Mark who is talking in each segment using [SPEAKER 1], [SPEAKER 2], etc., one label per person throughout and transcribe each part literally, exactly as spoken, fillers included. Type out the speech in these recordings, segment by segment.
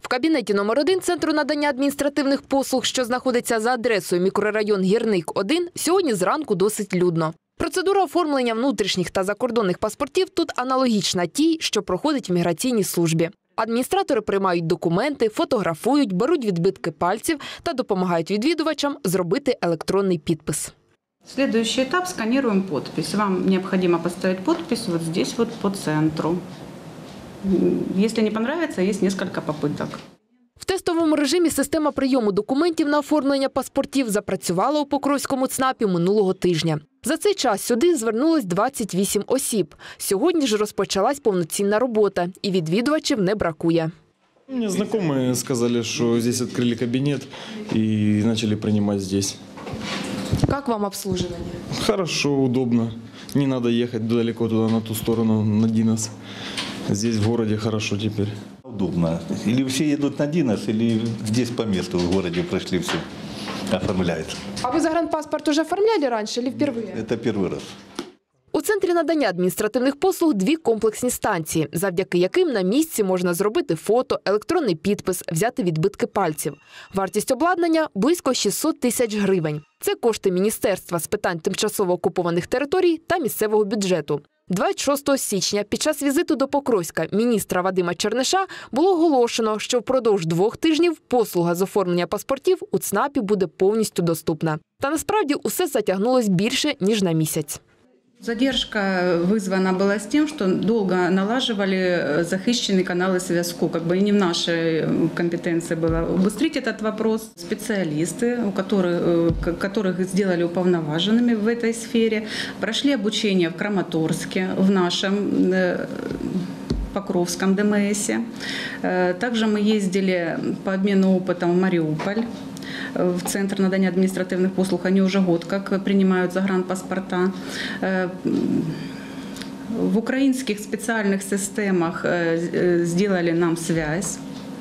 [SPEAKER 1] кабінеті номер один Центру надання адміністративних послуг, що знаходиться за адресою мікрорайон Гірник один, сьогодні зранку досить людно. Процедура оформлення внутрішніх та закордонних паспортів тут аналогічна тій, що проходить в міграційній службі. Адміністратори приймають документи, фотографують, беруть відбитки пальців та допомагають відвідувачам зробити електронний підпис.
[SPEAKER 2] Следующий этап – сканируем подпись. Вам необходимо поставить подпись вот здесь вот по центру. Если не понравится, есть несколько попыток.
[SPEAKER 1] В тестовому режимі система прийому документів на оформлення паспортів запрацювала у Покровському ЦНАПі минулого тижня. За цей час сюди звернулось двадцять вісім осіб. Сьогодні ж розпочалась повноцінна робота, і відвідувачів не бракує.
[SPEAKER 3] Мне знакомые сказали, что здесь открыли кабинет и начали принимать здесь.
[SPEAKER 1] Как вам обслуживание?
[SPEAKER 3] Хорошо, удобно. Не надо ехать далеко туда, на ту сторону, на Динос. Здесь в городе хорошо теперь.
[SPEAKER 4] Удобно. Или все едут на Динос, или здесь по месту в городе прошли все, оформляют.
[SPEAKER 1] А ви загранпаспорт уже оформляли раніше, чи вперше?
[SPEAKER 4] Это первый раз.
[SPEAKER 1] У Центрі надання адміністративних послуг дві комплексні станції, завдяки яким на місці можна зробити фото, електронний підпис, взяти відбитки пальців. Вартість обладнання – близько шістсот тисяч гривень. Це кошти Міністерства з питань тимчасово окупованих територій та місцевого бюджету. двадцять шостого січня під час візиту до Покровська міністра Вадима Черниша було оголошено, що впродовж двох тижнів послуга з оформлення паспортів у ЦНАПі буде повністю доступна. Та насправді усе затягнулось більше, ніж на місяць.
[SPEAKER 2] Задержка вызвана была с тем, что долго налаживали захищенные каналы связку. Как бы и не в нашей компетенции было убыстрить этот вопрос. Специалисты, у которых, которых сделали уполноваженными в этой сфере, прошли обучение в Краматорске, в нашем Покровском ДМСе. Также мы ездили по обмену опытом в Мариуполь, в Центр надания административных послуг. Они уже год как принимают загранпаспорта. В украинских специальных системах сделали нам связь.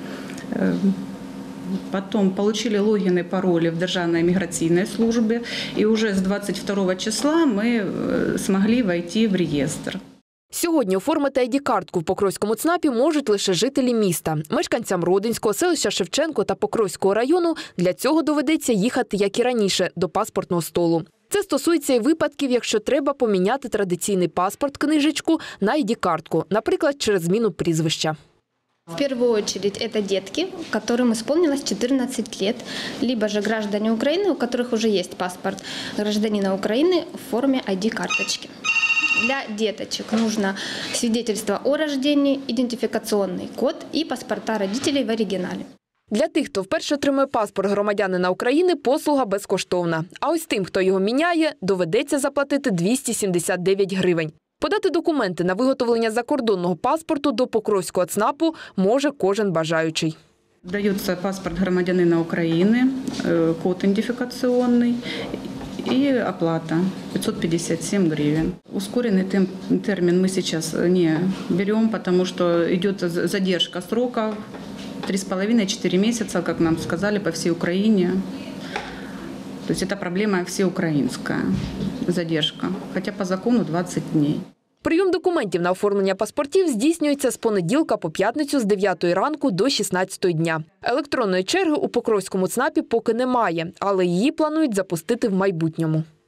[SPEAKER 2] Потом получили логины, пароли в Державной миграционной службе. И уже с двадцать второго числа мы смогли войти в реестр.
[SPEAKER 1] Сьогодні оформити ай ді-картку в Покровському ЦНАПі можуть лише жителі міста. Мешканцям Родинського, селища Шевченко та Покровського району для цього доведеться їхати, як і раніше, до паспортного столу. Це стосується і випадків, якщо треба поміняти традиційний паспорт-книжечку на ай ді-картку, наприклад, через зміну прізвища.
[SPEAKER 5] В первую очередь это детки, которым исполнилось четырнадцать лет, либо же граждане Украины, у которых уже есть паспорт гражданина Украины в форме ай ди-карточки. Для деточек нужно свидетельство о рождении, идентификационный код и паспорта родителей в оригинале.
[SPEAKER 1] Для тих, хто вперше отримує паспорт громадянина України, послуга безкоштовна. А ось тим, хто його міняє, доведеться заплатити двісті сімдесят дев'ять гривень. Подати документи на виготовлення закордонного паспорту до Покровського ЦНАПу може кожен бажаючий.
[SPEAKER 2] Дається паспорт громадянина України, код ідентифікаційний и оплата пятьсот пятьдесят семь гривен. Ускоренный термин мы сейчас не берем, потому что идет задержка сроков три с половиной — четыре месяца, как нам сказали, по всей Украине. То есть это проблема всеукраинская задержка, хотя по закону двадцать дней.
[SPEAKER 1] Прийом документів на оформлення паспортів здійснюється з понеділка по п'ятницю з дев'ятої ранку до шістнадцятої дня. Електронної черги у Покровському ЦНАПі поки немає, але її планують запустити в майбутньому.